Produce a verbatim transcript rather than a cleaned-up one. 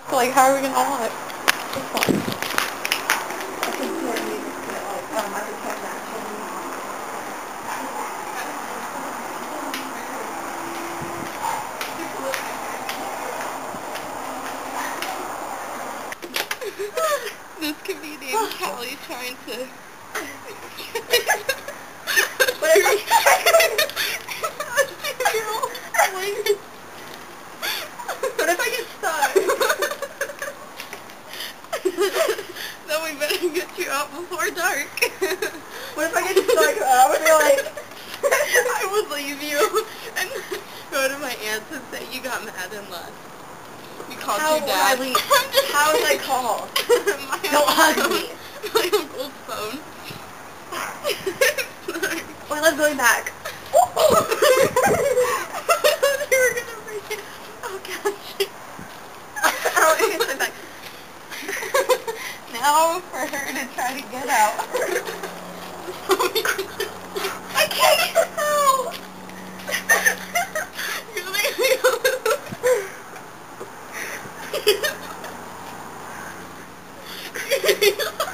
So, like, how are we gonna watch this one? I can hear music to it, like, um, I can hear that This comedian Callie trying to... What if I... What if I get stuck? Then we better get you out before dark. What if I get stuck? I would be like... I would leave you and go to my aunt's and say you got mad and left. You called How your dad. would I leave? How would I call? my Don't hug phone. me. My uncle's phone. Wait, let's go back. I thought you were gonna break it. Oh gosh. I don't want to get back. Now for her to try to get out. I can't get out! You're like...